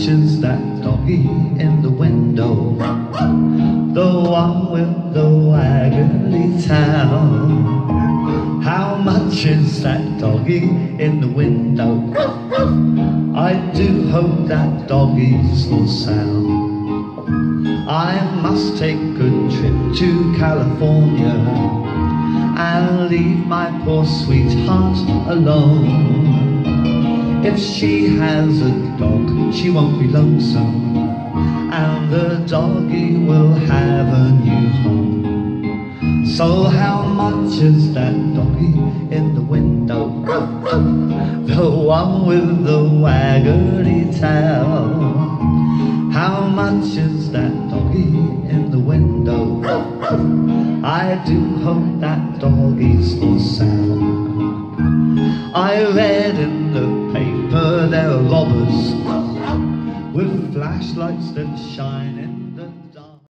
is that doggy in the window? The one with the waggly tail. How much is that doggy in the window? I do hope that doggy's for sale. I must take a trip to California and leave my poor sweetheart alone. If she has a dog, she won't be lonesome, and the doggy will have a new home. So how much is that doggy in the window? The one with the waggly tail. How much is that doggy in the window? I do hope that doggy's for sale. I read in the paper there are robbers with flashlights that shine in